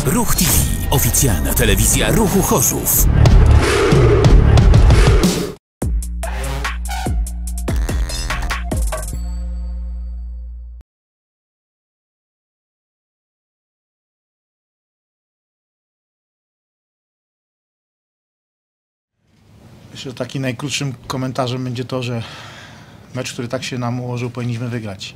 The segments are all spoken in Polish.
Ruch TV. Oficjalna telewizja Ruchu Chorzów. Myślę, że takim najkrótszym komentarzem będzie to, że mecz, który tak się nam ułożył, powinniśmy wygrać.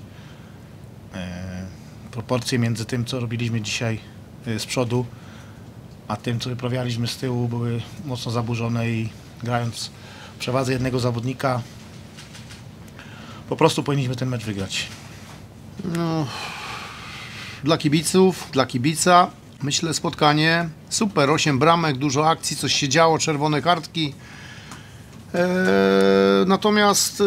Proporcje między tym, co robiliśmy dzisiaj z przodu, a tym, co wyprawialiśmy z tyłu, były mocno zaburzone i grając w przewadze jednego zawodnika, po prostu powinniśmy ten mecz wygrać. No, dla kibiców, dla kibica, myślę, spotkanie super, 8 bramek, dużo akcji, coś się działo, czerwone kartki. Natomiast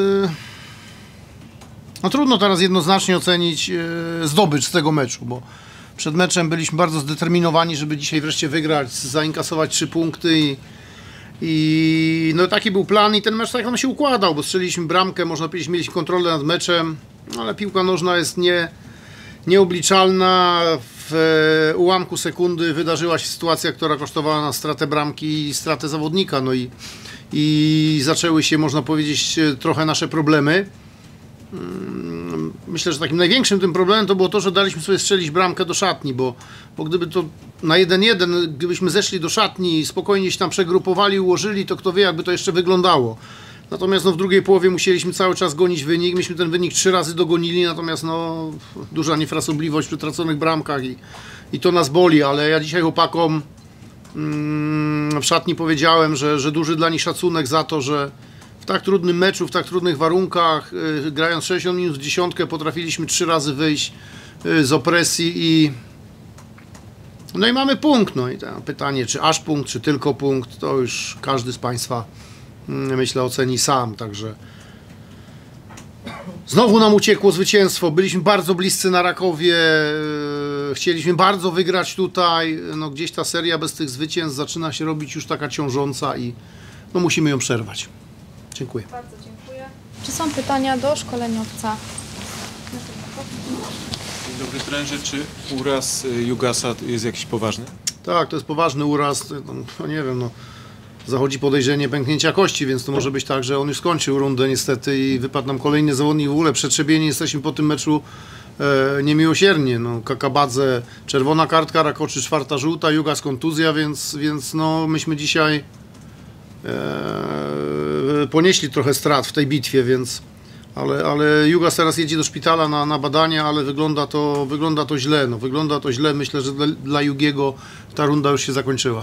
no trudno teraz jednoznacznie ocenić zdobycz tego meczu, bo przed meczem byliśmy bardzo zdeterminowani, żeby dzisiaj wreszcie wygrać, zainkasować 3 punkty i no taki był plan i ten mecz tak nam się układał, bo strzeliliśmy bramkę, można powiedzieć, mieliśmy kontrolę nad meczem, ale piłka nożna jest nieobliczalna. W ułamku sekundy wydarzyła się sytuacja, która kosztowała nas stratę bramki i stratę zawodnika, no i zaczęły się, można powiedzieć, trochę nasze problemy. Myślę, że takim największym tym problemem to było to, że daliśmy sobie strzelić bramkę do szatni, bo gdyby to na 1-1, gdybyśmy zeszli do szatni, spokojnie się tam przegrupowali, ułożyli, to kto wie, jakby to jeszcze wyglądało. Natomiast no, w drugiej połowie musieliśmy cały czas gonić wynik, myśmy ten wynik 3 razy dogonili, natomiast no, duża niefrasobliwość przy traconych bramkach i to nas boli, ale ja dzisiaj chłopakom w szatni powiedziałem, że duży dla nich szacunek za to, że w tak trudnym meczu, w tak trudnych warunkach, grając 60 minut w dziesiątkę, potrafiliśmy 3 razy wyjść z opresji no i mamy punkt. No i to pytanie, czy aż punkt, czy tylko punkt, to już każdy z Państwa, myślę, oceni sam. Także znowu nam uciekło zwycięstwo. Byliśmy bardzo bliscy na Rakowie. Chcieliśmy bardzo wygrać tutaj. No, gdzieś ta seria bez tych zwycięstw zaczyna się robić już taka ciążąca i no, musimy ją przerwać. Dziękuję. Bardzo dziękuję. Czy są pytania do szkoleniowca? Dzień dobry trenerze, czy uraz Jugasa jest jakiś poważny? Tak, to jest poważny uraz. No, nie wiem, no, zachodzi podejrzenie pęknięcia kości, więc to może być tak, że on już skończył rundę niestety i wypadł nam kolejny zawodnik. W ogóle przetrzebieni jesteśmy po tym meczu niemiłosiernie. No, Kakabadze czerwona kartka, Rakoczy 4. żółta, Jugas kontuzja, więc no, myśmy dzisiaj ponieśli trochę strat w tej bitwie, więc ale Jugas teraz jedzie do szpitala na badania, ale wygląda to źle. No, wygląda to źle. Myślę, że dla Jugiego ta runda już się zakończyła.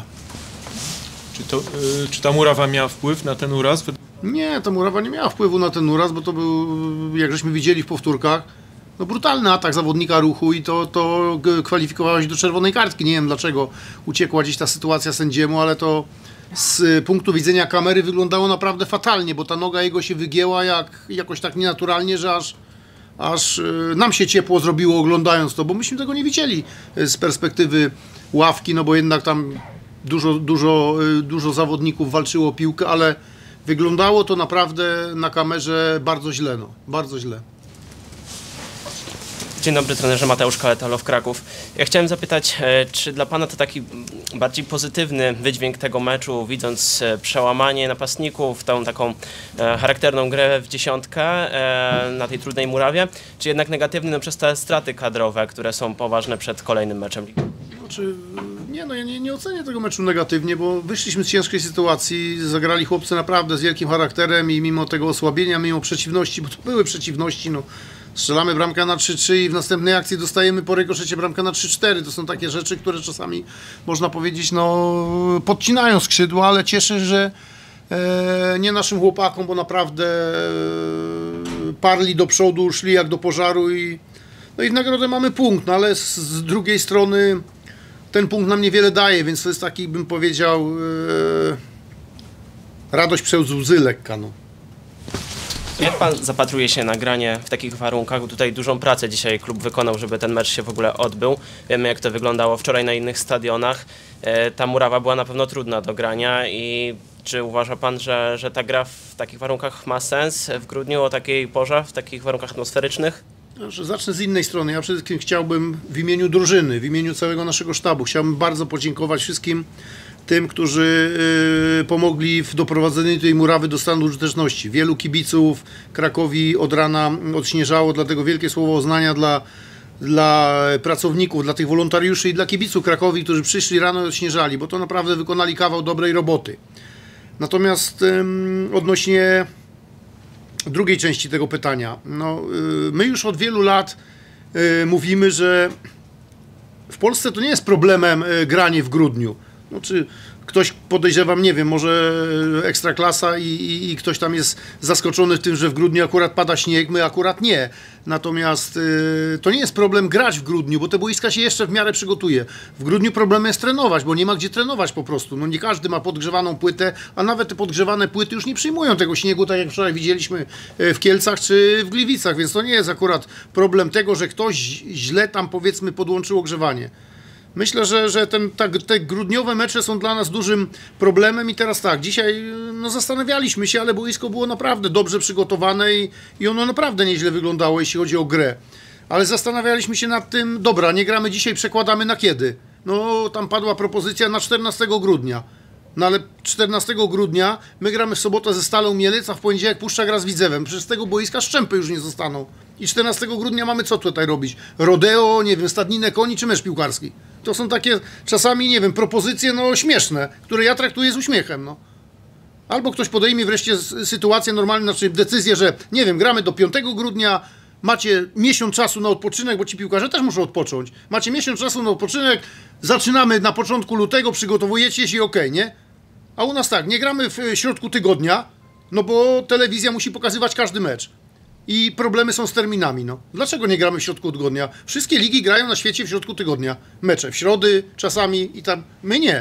Czy ta murawa miała wpływ na ten uraz? Nie, ta murawa nie miała wpływu na ten uraz, bo to był, jak żeśmy widzieli w powtórkach, no brutalny atak zawodnika Ruchu i to kwalifikowało się do czerwonej kartki. Nie wiem, dlaczego uciekła gdzieś ta sytuacja sędziemu, ale to z punktu widzenia kamery wyglądało naprawdę fatalnie, bo ta noga jego się wygięła jakoś tak nienaturalnie, że aż nam się ciepło zrobiło oglądając to, bo myśmy tego nie widzieli z perspektywy ławki, no bo jednak tam dużo zawodników walczyło o piłkę, ale wyglądało to naprawdę na kamerze bardzo źle, no, bardzo źle. Dzień dobry, trenerze, Mateusz Kaleta, LOW Kraków. Ja chciałem zapytać, czy dla Pana to taki bardziej pozytywny wydźwięk tego meczu, widząc przełamanie napastników, tą taką charakterną grę w dziesiątkę na tej trudnej murawie, czy jednak negatywny no, przez te straty kadrowe, które są poważne przed kolejnym meczem ligi? Znaczy, nie, no ja nie ocenię tego meczu negatywnie, bo wyszliśmy z ciężkiej sytuacji, zagrali chłopcy naprawdę z wielkim charakterem i mimo tego osłabienia, mimo przeciwności, bo to były przeciwności, no, strzelamy bramkę na 3-3 i w następnej akcji dostajemy po rykoszecie bramkę na 3-4. To są takie rzeczy, które czasami, można powiedzieć, no, podcinają skrzydła, ale cieszę, że nie naszym chłopakom, bo naprawdę parli do przodu, szli jak do pożaru i w nagrodę mamy punkt, no ale z drugiej strony ten punkt nam niewiele daje, więc to jest taki, bym powiedział, radość przez łzy lekka. No. Jak Pan zapatruje się na granie w takich warunkach? Tutaj dużą pracę dzisiaj klub wykonał, żeby ten mecz się w ogóle odbył. Wiemy, jak to wyglądało wczoraj na innych stadionach. Ta murawa była na pewno trudna do grania i czy uważa Pan, że ta gra w takich warunkach ma sens w grudniu o takiej porze, w takich warunkach atmosferycznych? Zacznę z innej strony. Ja przede wszystkim chciałbym w imieniu drużyny, w imieniu całego naszego sztabu, chciałbym bardzo podziękować wszystkim tym, którzy pomogli w doprowadzeniu tej murawy do stanu użyteczności. Wielu kibiców Krakowi od rana odśnieżało, dlatego wielkie słowo uznania dla pracowników, dla tych wolontariuszy i dla kibiców Krakowi, którzy przyszli rano i odśnieżali, bo to naprawdę wykonali kawał dobrej roboty. Natomiast odnośnie drugiej części tego pytania, no, my już od wielu lat mówimy, że w Polsce to nie jest problemem granie w grudniu. No, czy ktoś, podejrzewam, nie wiem, może Ekstraklasa i ktoś tam jest zaskoczony tym, że w grudniu akurat pada śnieg, my akurat nie. Natomiast to nie jest problem grać w grudniu, bo te boiska się jeszcze w miarę przygotuje. W grudniu problemem jest trenować, bo nie ma gdzie trenować po prostu. No nie każdy ma podgrzewaną płytę, a nawet te podgrzewane płyty już nie przyjmują tego śniegu, tak jak wczoraj widzieliśmy w Kielcach czy w Gliwicach, więc to nie jest akurat problem tego, że ktoś źle tam, powiedzmy, podłączył ogrzewanie. Myślę, że te grudniowe mecze są dla nas dużym problemem i teraz tak, dzisiaj no, zastanawialiśmy się, ale boisko było naprawdę dobrze przygotowane i ono naprawdę nieźle wyglądało, jeśli chodzi o grę. Ale zastanawialiśmy się nad tym, dobra, nie gramy dzisiaj, przekładamy na kiedy? No tam padła propozycja na 14 grudnia. No ale 14 grudnia my gramy w sobotę ze Stalą Mielec, a w poniedziałek Puszcza gra z Widzewem. Przecież z tego boiska szczępy już nie zostaną. I 14 grudnia mamy co tutaj robić? Rodeo, nie wiem, stadninę koni czy mecz piłkarski? To są takie czasami, nie wiem, propozycje no śmieszne, które ja traktuję z uśmiechem, no. Albo ktoś podejmie wreszcie sytuację normalną, znaczy decyzję, że nie wiem, gramy do 5 grudnia, macie miesiąc czasu na odpoczynek, bo ci piłkarze też muszą odpocząć. Macie miesiąc czasu na odpoczynek, zaczynamy na początku lutego, przygotowujecie się i okej, nie? A u nas tak, nie gramy w środku tygodnia, no bo telewizja musi pokazywać każdy mecz. I problemy są z terminami, no. Dlaczego nie gramy w środku tygodnia? Wszystkie ligi grają na świecie w środku tygodnia. Mecze w środy czasami i tam... My nie.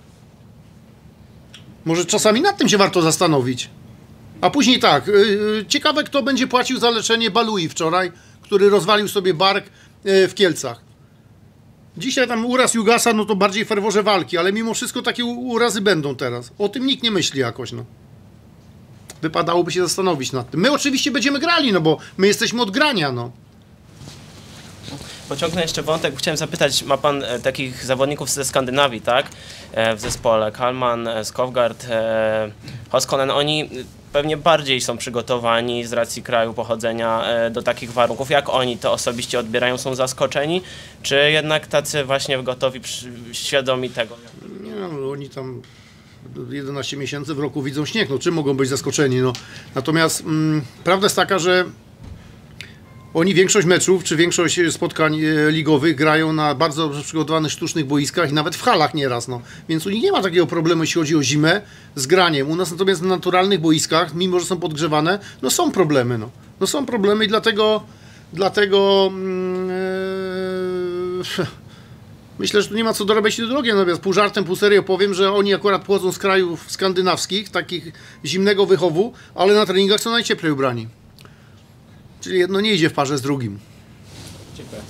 Może czasami nad tym się warto zastanowić. A później tak, ciekawe kto będzie płacił za leczenie Balui wczoraj, który rozwalił sobie bark w Kielcach. Dzisiaj tam uraz Jugasa, no to bardziej w ferworze walki, ale mimo wszystko takie urazy będą teraz. O tym nikt nie myśli jakoś, no. Wypadałoby się zastanowić nad tym. My oczywiście będziemy grali, no bo my jesteśmy od grania, no. Pociągnę jeszcze wątek, chciałem zapytać, ma pan takich zawodników ze Skandynawii, tak? W zespole Kalman, Skovgard, Hoskonen, oni pewnie bardziej są przygotowani z racji kraju pochodzenia do takich warunków. Jak oni to osobiście odbierają? Są zaskoczeni? Czy jednak tacy właśnie gotowi, świadomi tego? Nie, no, oni tam 11 miesięcy w roku widzą śnieg, no czym mogą być zaskoczeni, no. Natomiast prawda jest taka, że oni większość meczów, czy większość spotkań ligowych grają na bardzo dobrze przygotowanych sztucznych boiskach i nawet w halach nieraz, no. Więc u nich nie ma takiego problemu, jeśli chodzi o zimę, z graniem. U nas natomiast na naturalnych boiskach, mimo że są podgrzewane, no są problemy, no. No są problemy i dlatego myślę, że tu nie ma co dorabiać się drogiem, natomiast pół żartem, pół serio powiem, że oni akurat pochodzą z krajów skandynawskich, takich zimnego wychowu, ale na treningach są najcieplej ubrani. Czyli jedno nie idzie w parze z drugim. Dziękuję.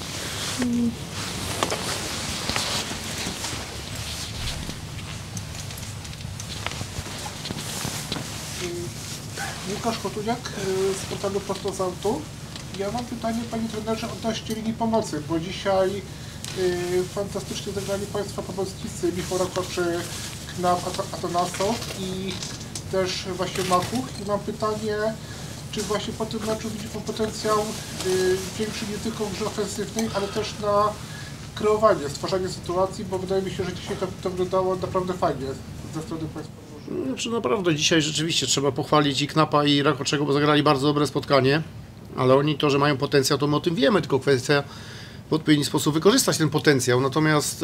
Łukasz Kotuliak z portalu Prosto z Autu. Ja mam pytanie, panie trenerze, odnośnie linii pomocy, bo dzisiaj fantastycznie zagrali państwa pomocnicy Michał Rakoczy, Knap, Atanasow i też właśnie Makuch. I mam pytanie, czy właśnie po tym meczu widzi pan potencjał większy nie tylko w grze ofensywnej, ale też na kreowanie, stwarzanie sytuacji, bo wydaje mi się, że dzisiaj to wyglądało naprawdę fajnie ze strony państwa. Znaczy naprawdę dzisiaj rzeczywiście trzeba pochwalić i Knapa i Rakoczego, bo zagrali bardzo dobre spotkanie, ale oni to, że mają potencjał, to my o tym wiemy, tylko kwestia w odpowiedni sposób wykorzystać ten potencjał. Natomiast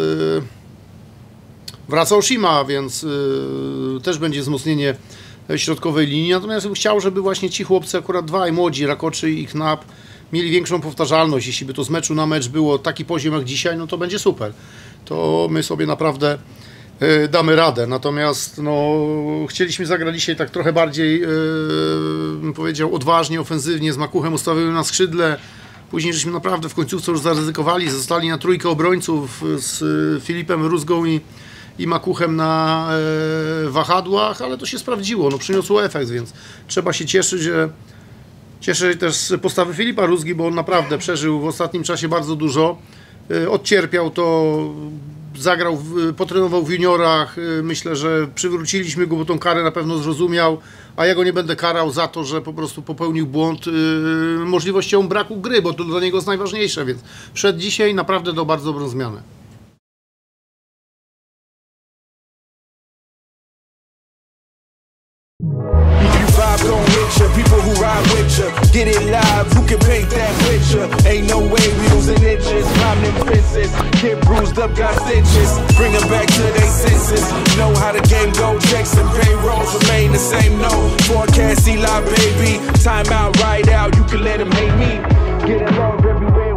wraca Oshima, więc też będzie wzmocnienie środkowej linii. Natomiast bym chciał, żeby właśnie ci chłopcy, akurat dwaj młodzi, Rakoczy i Knap, mieli większą powtarzalność. Jeśli by to z meczu na mecz było taki poziom jak dzisiaj, no to będzie super. To my sobie naprawdę damy radę. Natomiast no, chcieliśmy zagrać dzisiaj tak trochę bardziej, bym powiedział, odważnie, ofensywnie, z Makuchem ustawiony na skrzydle. Później żeśmy naprawdę w końcówce już zaryzykowali, zostali na trójkę obrońców z Filipem Rózgą i Makuchem na wahadłach, ale to się sprawdziło, no przyniosło efekt, więc trzeba się cieszyć, Cieszę się też z postawy Filipa Rózgi, bo on naprawdę przeżył w ostatnim czasie bardzo dużo. Odcierpiał to, zagrał, potrenował w juniorach. Myślę, że przywróciliśmy go, bo tą karę na pewno zrozumiał, a ja go nie będę karał za to, że po prostu popełnił błąd możliwością braku gry, bo to dla niego jest najważniejsze, więc wszedł dzisiaj naprawdę do bardzo dobrą zmianę. Don't hit ya, people who ride with ya, get it live, who can paint that picture? Ain't no way we losing inches, climbing them fences, get bruised up, got stitches, bring them back to their senses, know how the game go, checks and payrolls remain the same, no, forecast, Eli, baby, time out, ride out, you can let them hate me, get along everywhere.